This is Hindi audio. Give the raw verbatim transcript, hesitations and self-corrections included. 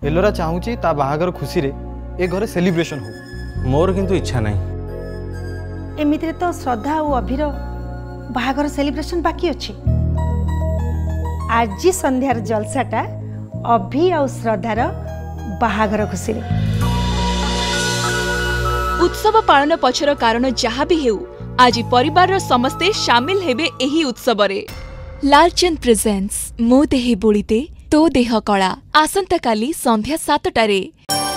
एलोरा चाहूची ता बाहागर खुशी रे ए घरे सेलिब्रेशन हो। मोर किंतु इच्छा नहीं। एमितिरे तो श्रद्धा और अभिर बाहागर सेलिब्रेशन बाकी अछि। आज संध्यार जलसाटा अभि और श्रद्धार बाहागर खुशी रे। उत्सव पालन पछर कारण जहाँ भी हेउ आज परिवार समस्ते शामिल हेबे एही उत्सव रे। लालचंद प्रेजेंट्स मो देहे बोलिते तो देह कला आसंता काली संध्या सातटारे।